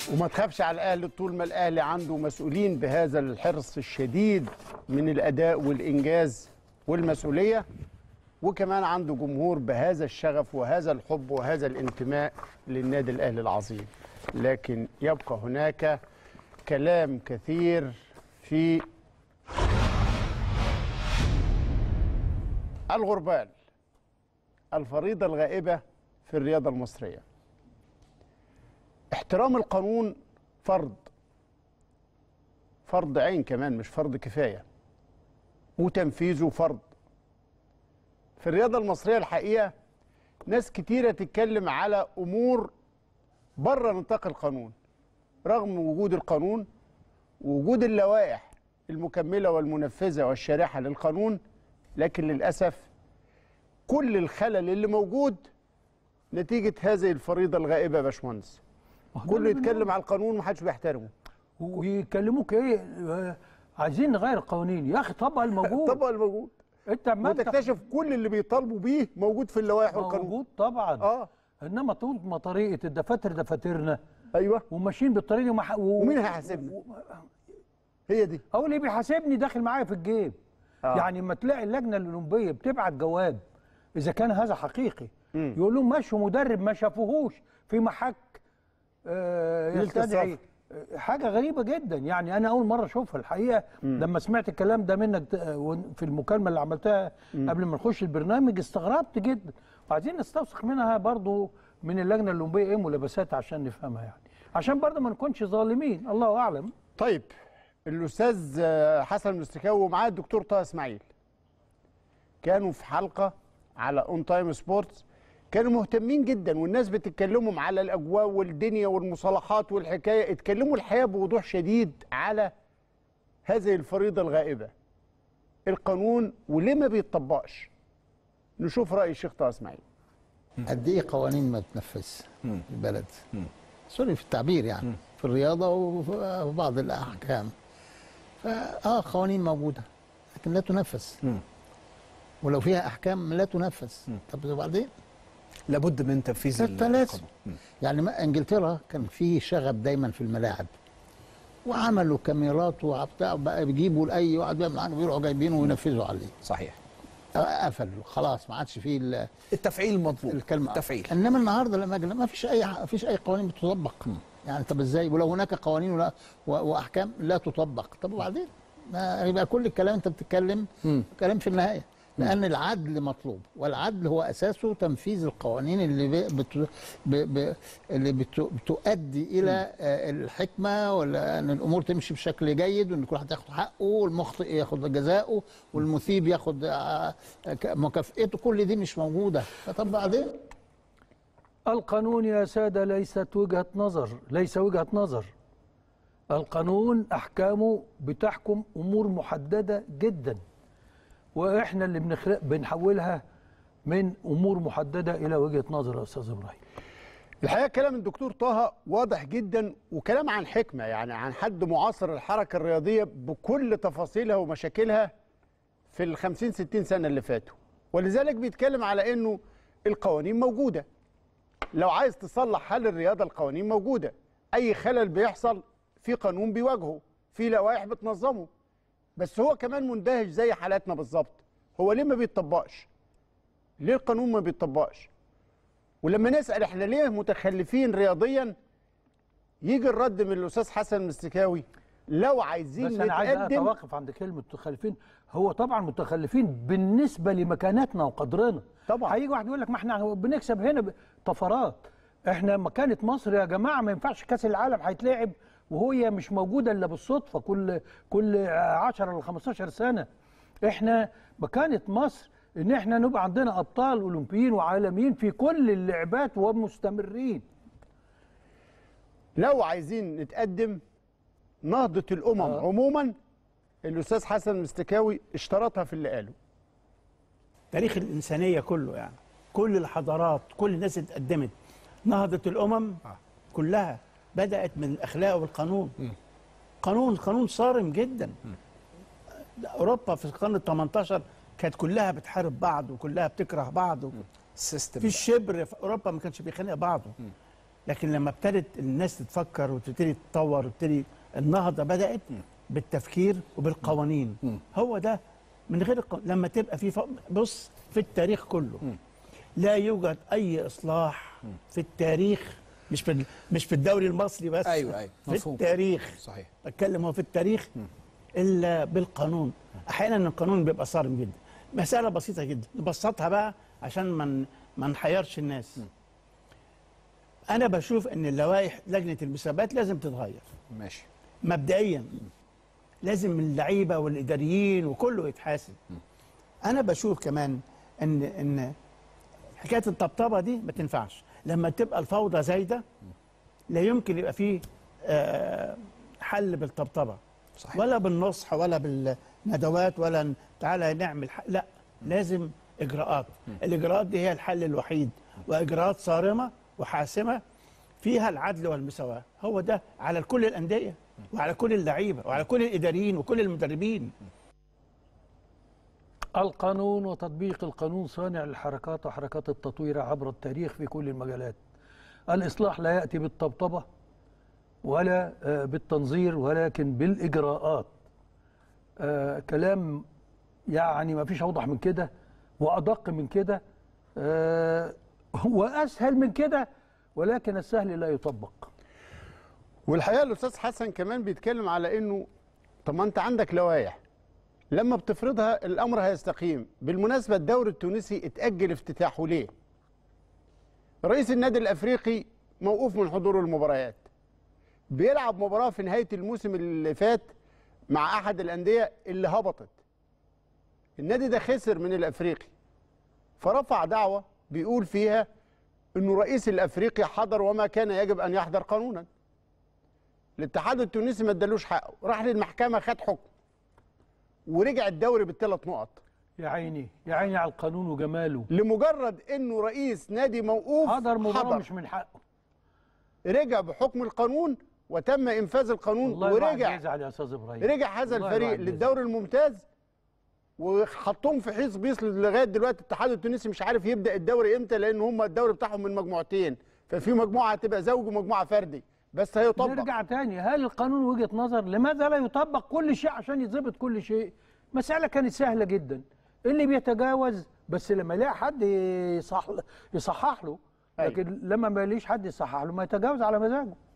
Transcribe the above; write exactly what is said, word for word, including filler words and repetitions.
وما تخافش على الاهلي طول ما الاهلي عنده مسؤولين بهذا الحرص الشديد من الاداء والانجاز والمسؤوليه، وكمان عنده جمهور بهذا الشغف وهذا الحب وهذا الانتماء للنادي الاهلي العظيم. لكن يبقى هناك كلام كثير في الغربال، الفريضة الغائبة في الرياضة المصرية. احترام القانون فرض فرض عين كمان، مش فرض كفاية، وتنفيذه فرض. في الرياضة المصرية الحقيقة ناس كتيرة تتكلم على أمور بره نطاق القانون، رغم وجود القانون ووجود اللوائح المكملة والمنفذة والشارحة للقانون، لكن للأسف كل الخلل اللي موجود نتيجة هذه الفريضة الغائبة يا باشمهندس. كله يتكلم على القانون ومحدش بيحترمه. ويكلموك ايه؟ عايزين نغير القوانين يا اخي. طبق الموجود طبق الموجود انت عمال وتكتشف كل اللي بيطالبوا بيه موجود في اللوائح والقانون. موجود طبعا. اه انما طول ما طريقه الدفاتر دفاترنا ايوه وماشيين بالطريقه دي ومح... و... ومين هيحاسبنا؟ و... هي دي. هو اللي بيحاسبني داخل معايا في الجيب. آه. يعني لما تلاقي اللجنه الاولمبيه بتبعت جواب اذا كان هذا حقيقي، م. يقول لهم ماشوا مدرب ما شافوهوش في محك آه يستدعي. حاجه غريبه جدا. يعني انا اول مره اشوفها الحقيقه. م. لما سمعت الكلام ده منك في المكالمه اللي عملتها م. قبل ما نخش البرنامج استغربت جدا. وعايزين نستوثق منها برضو من اللجنه الاولمبيه ايه ملابسات عشان نفهمها، يعني عشان برضو ما نكونش ظالمين. الله اعلم. طيب الاستاذ حسن المستكاوي ومعاه الدكتور طه اسماعيل كانوا في حلقه على اون تايم سبورتس، كانوا مهتمين جدا والناس بتتكلمهم على الاجواء والدنيا والمصالحات والحكايه، اتكلموا الحقيقه بوضوح شديد على هذه الفريضه الغائبه، القانون وليه ما بيتطبقش. نشوف راي الشيخ طه اسماعيل. قد ايه قوانين ما بتنفذ في البلد، سوري في التعبير، يعني م. في الرياضه وفي بعض الاحكام. فاه قوانين موجوده لكن لا تنفذ، م. ولو فيها احكام لا تنفذ. م. طب وبعدين لابد من تنفيذ القانون. يعني ما انجلترا كان في شغب دايما في الملاعب، وعملوا كاميرات وبتاع بقى بيجيبوا لاي واحد بيروحوا جايبينه وينفذوا عليه. صحيح. قفلوا خلاص، ما عادش فيه التفعيل المطلوب. الكلمه التفعيل. انما النهارده لما ما فيش اي ما فيش اي قوانين بتطبق. م. يعني طب ازاي؟ ولو هناك قوانين ولا واحكام لا تطبق، طب وبعدين؟ يبقى كل الكلام انت بتتكلم م. كلام في النهايه. لأن العدل مطلوب، والعدل هو أساسه تنفيذ القوانين اللي بت... ب... ب... اللي بت... بتؤدي إلى الحكمة، ولا أن الأمور تمشي بشكل جيد، وأن كل واحد ياخد حقه، والمخطئ ياخد جزاؤه، والمثيب ياخد مكافئته. كل دي مش موجودة. فطب بعدين؟ القانون يا سادة ليست وجهة نظر، ليس وجهة نظر. القانون أحكامه بتحكم أمور محددة جداً، واحنا اللي بنخلق بنحولها من امور محدده الى وجهه نظر يا استاذ ابراهيم. الحقيقه كلام الدكتور طه واضح جدا، وكلام عن حكمه، يعني عن حد معاصر الحركه الرياضيه بكل تفاصيلها ومشاكلها في الخمسين ستين سنه اللي فاتوا، ولذلك بيتكلم على انه القوانين موجوده. لو عايز تصلح حال الرياضه القوانين موجوده، اي خلل بيحصل في قانون بيواجهه، في لوائح بتنظمه. بس هو كمان مندهش زي حالاتنا بالظبط. هو ليه ما بيتطبقش؟ ليه القانون ما بيتطبقش؟ ولما نسأل احنا ليه متخلفين رياضيا، يجي الرد من الأستاذ حسن المستكاوي لو عايزين بس أنا عايز أتوقف عند كلمة متخلفين. هو طبعا متخلفين بالنسبة لمكانتنا وقدرنا. طبعا هيجي واحد يقول لك ما احنا بنكسب هنا طفرات. احنا مكانة مصر يا جماعة ما ينفعش كأس العالم هيتلعب وهي مش موجودة إلا بالصدفة كل كل عشرة ل خمستاشر سنة. احنا مكانة مصر إن احنا نبقى عندنا أبطال أولمبيين وعالميين في كل اللعبات ومستمرين. لو عايزين نتقدم نهضة الأمم آه. عموما الأستاذ حسن المستكاوي اشترطها في اللي قاله. تاريخ الإنسانية كله، يعني كل الحضارات، كل الناس اللي اتقدمت، نهضة الأمم آه. كلها بدأت من الأخلاق والقانون. م. قانون قانون صارم جدا. م. أوروبا في القرن الثمنتاشر كانت كلها بتحارب بعض وكلها بتكره بعض. و... في الشبر في أوروبا ما كانش بيخانق بعضه. م. لكن لما ابتدت الناس تتفكر وتبتدي تتطور وتبتدي النهضه بدات بالتفكير وبالقوانين. هو ده من غير الق... لما تبقى في ف... بص في التاريخ كله لا يوجد اي اصلاح في التاريخ، مش في مش في الدوري المصري بس، ايوه ايوه في مفهوم. التاريخ صحيح. بتكلم هو في التاريخ الا بالقانون. احيانا القانون بيبقى صارم جدا. مساله بسيطه جدا نبسطها بقى عشان ما ما نحيرش الناس. انا بشوف ان اللوائح لجنه المسابقات لازم تتغير ماشي. مبدئيا، لازم اللعيبه والاداريين وكله يتحاسب. انا بشوف كمان ان ان حكايه الطبطبه دي ما تنفعش. لما تبقى الفوضى زايده لا يمكن يبقى فيه آه، حل بالطبطبه، صحيح. ولا بالنصح ولا بالندوات ولا ن- تعالى نعمل حل. لا، لازم اجراءات. الاجراءات دي هي الحل الوحيد، واجراءات صارمه وحاسمه فيها العدل والمساواه. هو ده على كل الانديه وعلى كل اللعيبه وعلى كل الاداريين وكل المدربين. القانون وتطبيق القانون صانع الحركات وحركات التطوير عبر التاريخ في كل المجالات. الإصلاح لا يأتي بالطبطبة ولا آه، بالتنظير، ولكن بالإجراءات. آه، كلام يعني ما فيش أوضح من كده وأدق من كده آه، وأسهل من كده، ولكن السهل لا يطبق. والحقيقه الاستاذ حسن كمان بيتكلم على انه طب ما انت عندك لوائح لما بتفرضها الامر هيستقيم. بالمناسبه الدوري التونسي اتاجل افتتاحه ليه؟ رئيس النادي الافريقي موقوف من حضور المباريات، بيلعب مباراه في نهايه الموسم اللي فات مع احد الانديه اللي هبطت. النادي ده خسر من الافريقي، فرفع دعوه بيقول فيها انه رئيس الافريقي حضر وما كان يجب ان يحضر قانونا. الاتحاد التونسي ما ادالوش حقه، راح للمحكمه خد حكم ورجع الدوري بالثلاث نقط. يا عيني يا عيني على القانون وجماله. لمجرد انه رئيس نادي موقوف حضر مباراة حضر. مش من حقه. رجع بحكم القانون وتم انفاذ القانون، والله الواحد ورجع يزعل يا استاذ ابراهيم. رجع هذا والله الفريق الواحد للدوري الممتاز وحطهم في حيص بيص. لغايه دلوقتي الاتحاد التونسي مش عارف يبدا الدوري امتى، لان هم الدوري بتاعهم من مجموعتين، ففي مجموعه هتبقى زوج ومجموعه فردي، بس هيطبق. نرجع تاني، هل القانون وجهة نظر؟ لماذا لا يطبق كل شيء عشان يضبط كل شيء؟ مسألة كانت سهلة جدا. اللي بيتجاوز بس لما يلاقي حد يصح يصحح له، لكن لما ما يلاقيش حد يصحح له ما يتجاوز على مزاجه.